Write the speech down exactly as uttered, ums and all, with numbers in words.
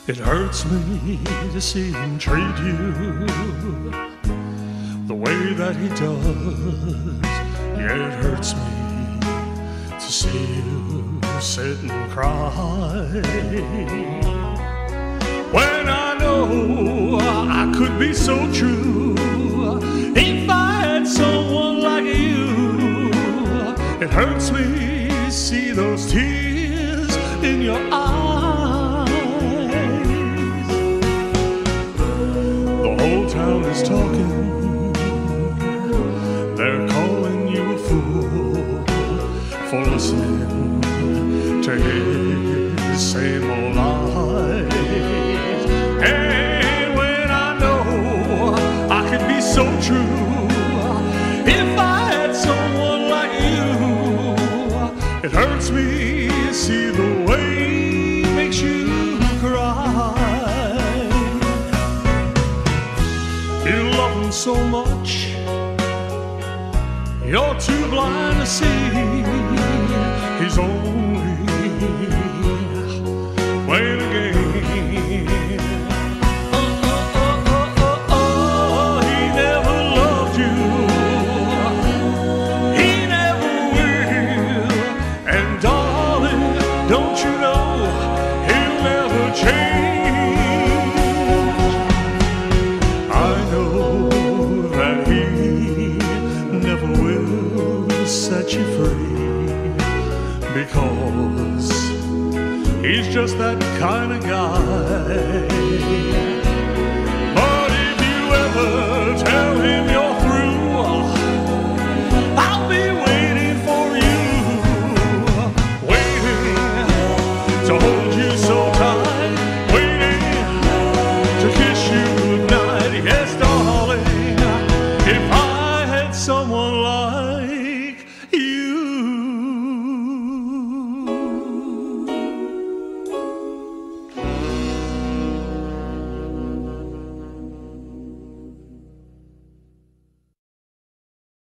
It hurts me to see him treat you the way that he does. Yeah, it hurts me to see you sit and cry when I know I could be so true if I had someone like you. It hurts me to see those tears in your eyes. The whole town is talking, they're calling you a fool for listening to his same old lies. And when I know I could be so true if I had someone like you, it hurts me to see the way he makes you cry. You love him so much, you're too blind to see he's only playing a game. Oh, oh, oh, oh, oh, oh, he never loved you, he never will. And darling, don't you know he'll never change? I know that he never will set you free, because he's just that kind of guy. But if you ever